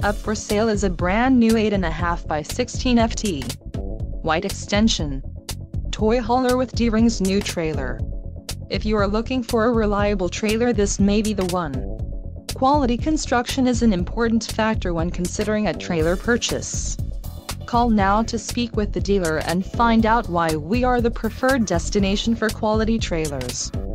Up for sale is a brand new 8.5x16ft white extension toy hauler with D-Ring's new trailer. If you are looking for a reliable trailer, this may be the one. Quality construction is an important factor when considering a trailer purchase. Call now to speak with the dealer and find out why we are the preferred destination for quality trailers.